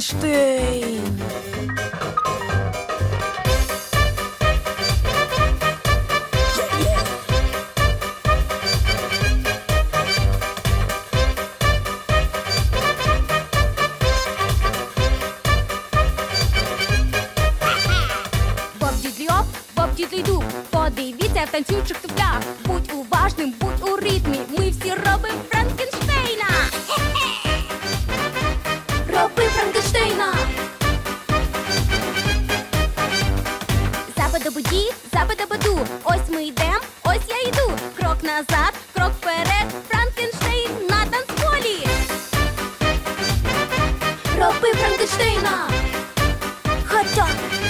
Франкенштейн. Боб-дідлі-оп, подивіться в танцюючих туфлях. Будь уважним, будь у ритмі, ми всі робимо Франкенштейна. Роби Франкенштейна. Западабуді, западабаду. Ось ми йдем, ось я йду. Крок назад, крок вперед. Франкенштейн на танцполі. Роби Франкенштейна. Хоча.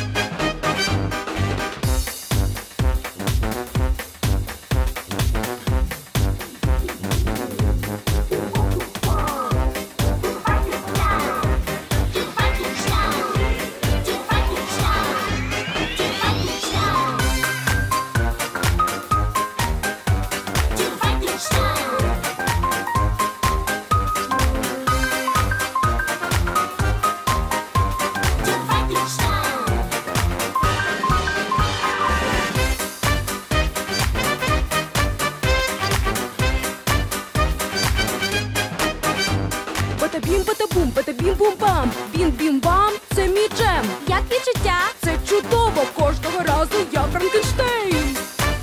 Бата-бім-бата-бум, бата-бім-бум-бам. Бім-бім-бам, це мій джем. Як відчуття? Це чудово, кожного разу я Франкенштейн.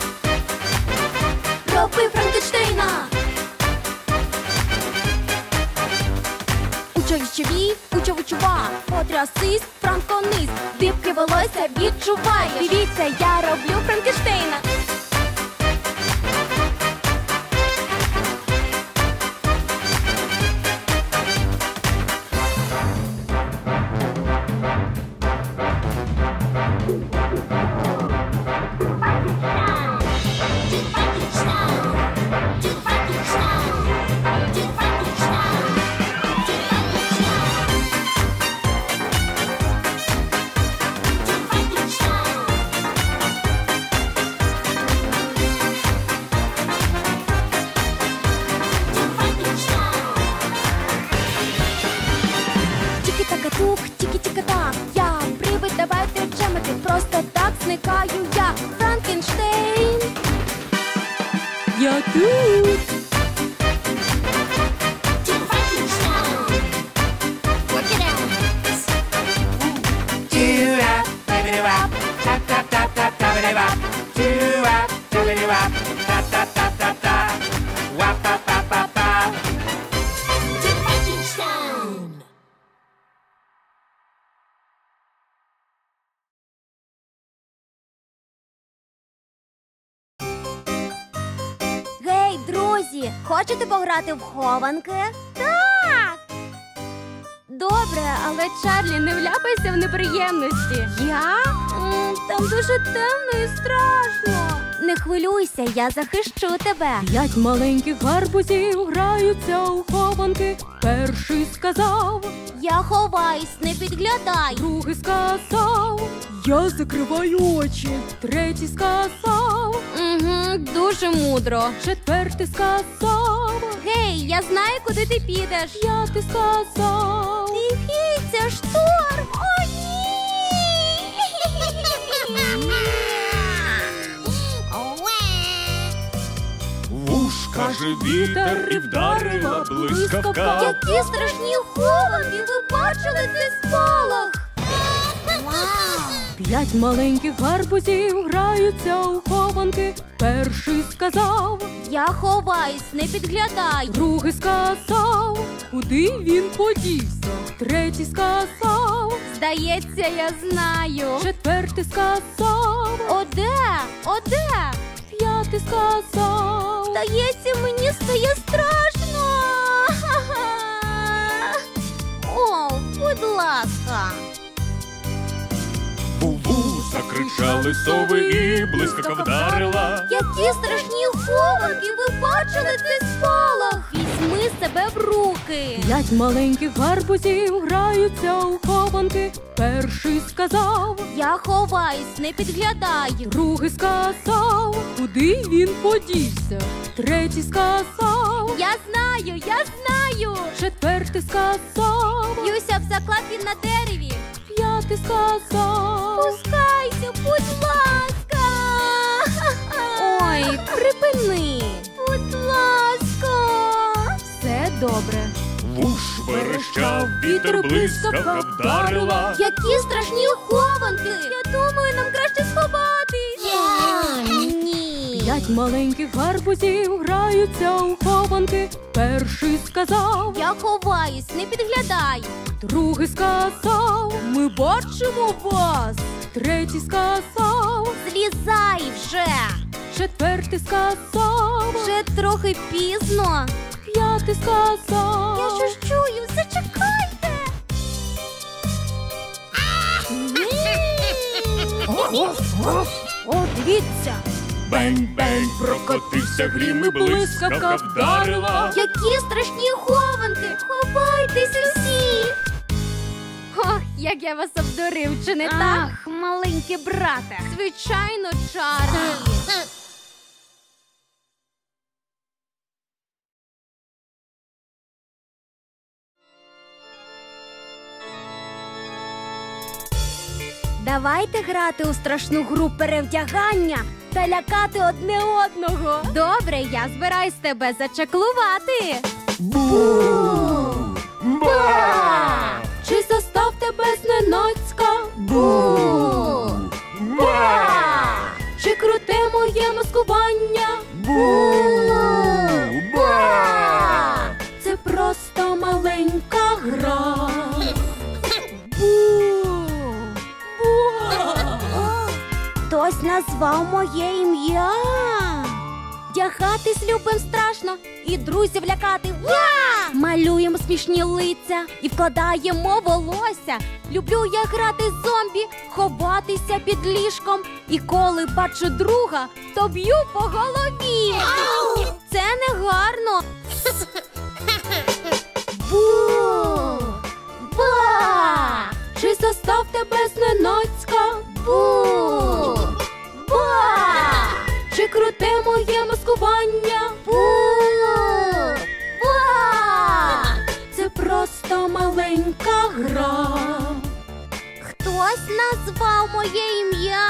Роби Франкенштейна. Уча-вічові, уча-вичува. Потрясись, франкониз. Дибки волосся відчуває. Дивіться, я роблю Франкенштейна. Тікі-така-тук, тікі-тіка-так. Я привид, давайте джемити. Просто так зникаю я. Франкенштейн. Я тут. Гей, друзі, хочете пограти в хованки? Так! Добре, але Чарлі, не вляпайся в неприємності. Я? Там дуже темно і страшно. Не хвилюйся, я захищу тебе. 5 маленьких гарбузів граються у хованки. Перший сказав, Я ховаюсь, не підглядай. другий сказав, я закриваю очі. Третій сказав, Угу, дуже мудро. четвертий сказав, Гей, я знаю, куди ти підеш. п'ятий сказав. Дивіться, шторм! О, ні! Вуш, каже вітер, і вдарила блискавка. Які страшні хованки! Ви бачили цей спалах? Вау! 5 маленьких гарбузів граються у хованки. Перший сказав, Я ховаюсь, не підглядай. другий сказав, куди він подівся. Третій сказав, Здається, я знаю. четвертий сказав, Оде? Оде? п'ятий сказав. Здається, мені стає страшно. О, будь ласка. Бу-бу, закричали сови, і блискавка вдарила. Які страшні хованки! Ви бачили цей спалах? Візьми себе в руки. 5 маленьких гарбузів граються у хованки. Перший сказав, Я ховаюсь, не підглядай. другий сказав, куди він подівся. Третій сказав, Я знаю! Четвертий сказав, Б'юся об заклад, він на дереві. п'ятий сказав. Пускайся, будь ласка! Ой, припини. Будь ласка! Все добре. Вуш верещав, вітер блискавка вдарила. Які страшні хованки! Я думаю, нам краще сховатись. Ні. 5 маленьких гарбузів граються у хованки. Перший сказав, Я ховаюсь, не підглядай. другий сказав, ми бачимо вас. Третій сказав, Злізай вже! четвертий сказав, Вже трохи пізно. п'ятий сказав. Я щось чую, зачекайте! О, дивіться. Бень-бень, прокотився грім і блискавка вдарила. Які страшні хованки! Ховайтесь усі! Ох, як я вас обдурив, чи не так? Ах, маленький брате. Звичайно, Чарлі. Давайте грати у страшну гру перевдягання та лякати одне одного. Добре, я збираюсь тебе зачаклувати. Ба! Чи застав тебе зненацька? Ба! Чи круте моє маскування? Ба! Це просто маленька гра. Хтось назвав моє ім'я. Вдягатись любим страшно і друзів лякати. Малюємо смішні лиця і вкладаємо волосся. Люблю я грати з зомбі, ховатися під ліжком. І коли бачу друга, то б'ю по голові. Це не гарно. Ба! Чи застав тебе зненацька? Ба! Чи круте моє маскування? Ба! Це просто маленька гра. Хтось назвав моє ім'я?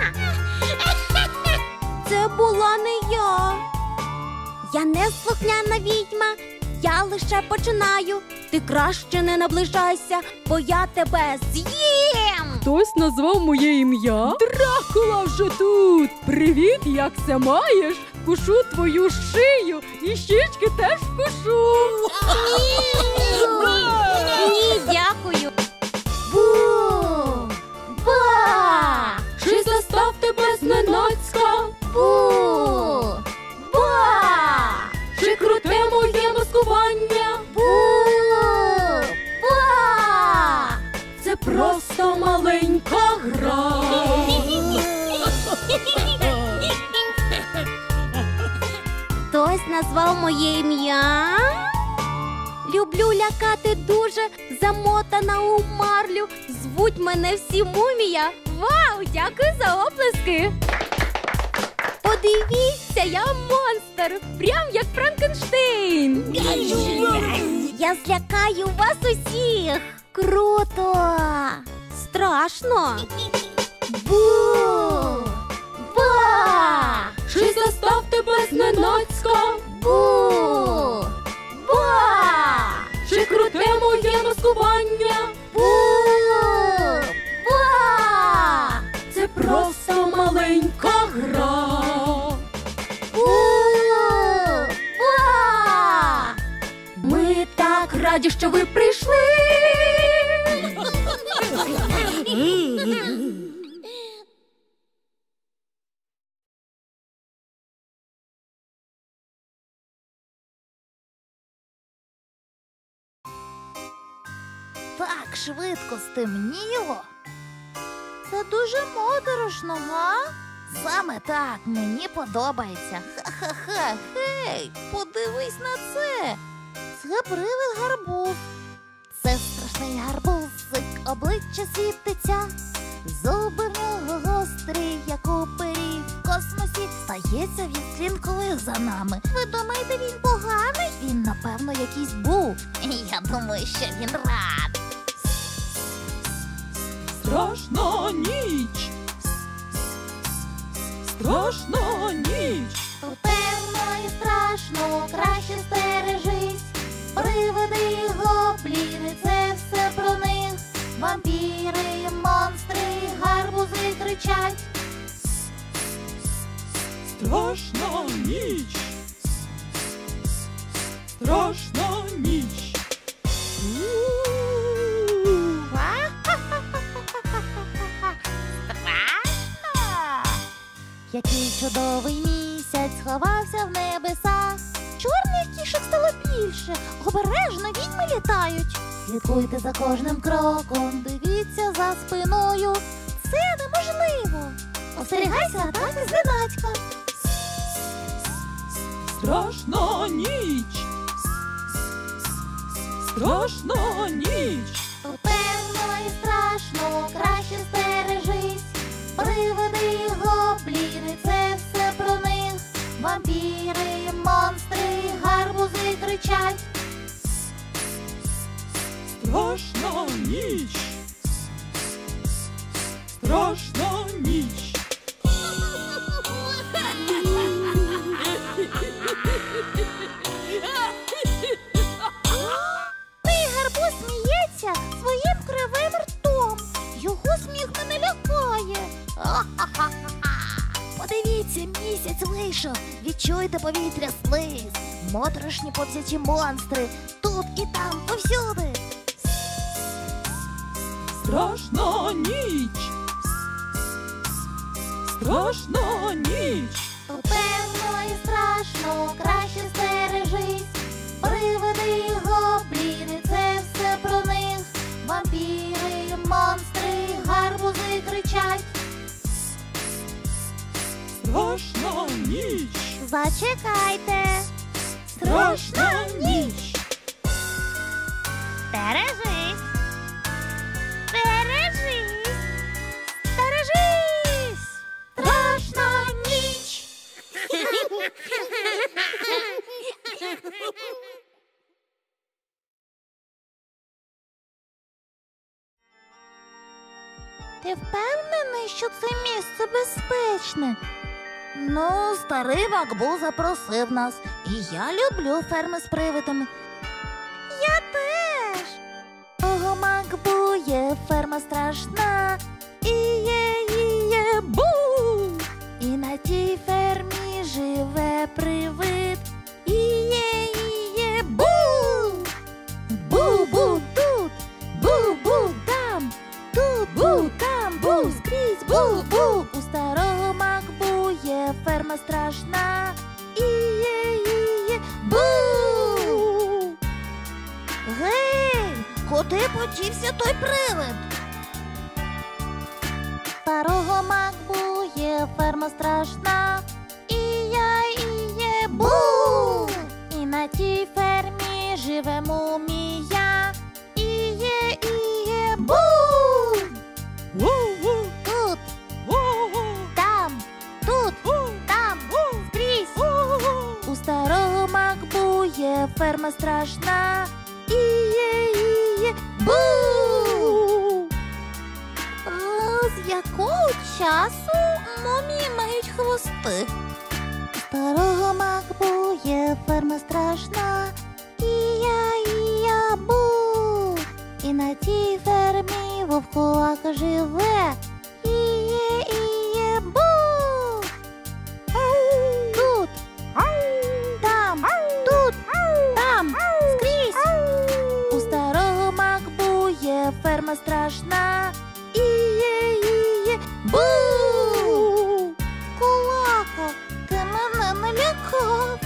Це була не я. Я не слухняна відьма, я лише починаю. Ти краще не наближайся, бо я тебе з'їм. Хтось назвав моє ім'я? Дракула вже тут! Привіт, як се маєш? Кушу твою шию і щічки теж кушу. Ні, дякую. Ба! Чи застав тебе зненацька? Ба! Чи круте моє маскування? Ба! Це просто маленька гра. Хтось назвав моє ім'я? Люблю лякати дуже, замотана у марлю. Звуть мене всі Мумія. Вау, дякую за оплески. Подивіться, я монстр, прям як Франкенштейн. Я злякаю вас усіх. Круто. Страшно. Ба! Чи застав тебе зненацька? Ба! Чи круте моє маскування? Ба! Це просто маленька гра. Ба! Ми так раді, що ви прийшли. Так швидко стемніло. Це дуже моторошно, га? Саме так, мені подобається. Ха-ха-ха, гей, подивись на це. Це привид гарбуз. Це страшний гарбузик, обличчя світиться. Зуби в нього гострі, як у пері в космосі. Стається він слідкує за нами. Ви думаєте, він поганий? Він, напевно, якийсь був. Я думаю, що він рад. Страшна ніч. Страшна ніч. Темно і страшно, краще стережись. Привиди і гобліни, це все про них. Вампіри, монстри, гарбузи кричать. Страшна ніч. Страшна ніч. Який чудовий місяць сховався в небесах. Чорних кішок стало більше, обережно відьми літають. Слідкуйте за кожним кроком, дивіться за спиною. Це неможливо. Остерігайся атаки зненацька. Страшна ніч. Страшна ніч. Темно і страшно, краще стережись. Привиди і гобліни, це все про них. Вампіри, монстри, гарбузи кричать. Страшна ніч. Страшна ніч. Мій гарбуз сміється своїм кривим ртом. Його сміх мене лякає. Подивіться, місяць вийшов. Відчуйте повітря слиз. Моторошні повзячі монстри. Тут і там, повсюди. Страшна ніч. Страшна ніч. Темно і страшно, краще стережись. Привиди і гобліни, це все про них. Вампіри, монстри, гарбузи кричать. Страшна ніч. Зачекайте. Страшна ніч. Стережись. Стережись. Стережись. Страшна ніч. Ти впевнений, що це місце безпечне? Ну, старий Макбу запросив нас, і я люблю ферми з привидами. Я теж. Ого, Макбу, є ферма страшна. Іє-іє-бу. І на тій фермі живе привид. Іє-іє-бу. Бу-бу тут, бу-бу там. Тут бу, там бу, скрізь бу-бу. У старого Макбу є ферма страшна. Іє-іє-бу. Гей, куди подівся той привид? Старого Макбу є ферма страшна. Іє-іє-бу. І на тій фермі живе мумія. Іє-іє-бу. Ву-ву. Тут, Ву-ву. там, тут, там, скрізь. У старого Макбу є ферма страшна. Іє-іє-бу. З якого часу мумії мають хвости? У старого Макбу є ферма страшна. Ія-ія-бу. І на тій фермі вовкулака живе. Іє-іє-бу. Тут, там, тут, там, скрізь. У старого Макбу є ферма страшна. Іє-іє-бу. Кулака, ти мене налякав.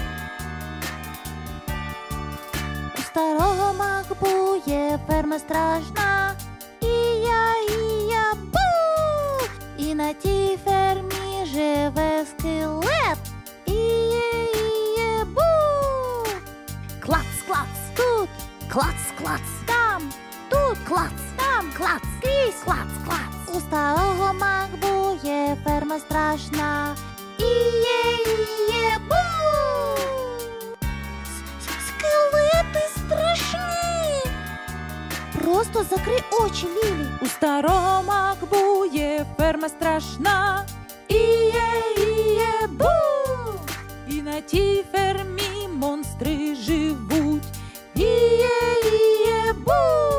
У старого Макбу є ферма страшна. Ія-ія-бу. І на тій фермі живе скелет. Іє-іє-бу. Клац-клац. Тут. Клац-клац. Там. Тут. Клац. Там. Клац. Скрізь. Клац-клац. У старого Макбу є ферма страшна. Іє-іє-бу! Скелети страшні! Просто закрий очі, Лілі. У старому Макбу є ферма страшна. Іє-іє-бу! І на тій фермі монстри живуть. Іє-іє-бу!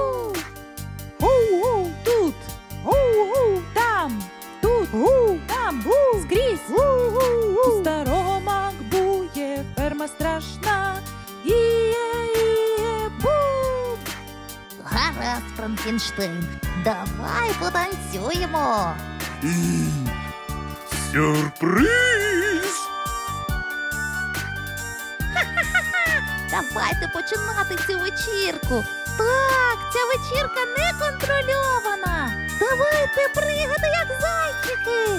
Гу-гу тут, гу-гу там, тут, гу, там, гу, скрізь. У старого Макбу є ферма страшна. Іє-іє-бу! Гаразд, Франкенштейн, давай потанцюємо. Сюрприз! Давайте починати цю вечірку. Так, ця вечірка не контрольована. Давайте пригати, як зайчики.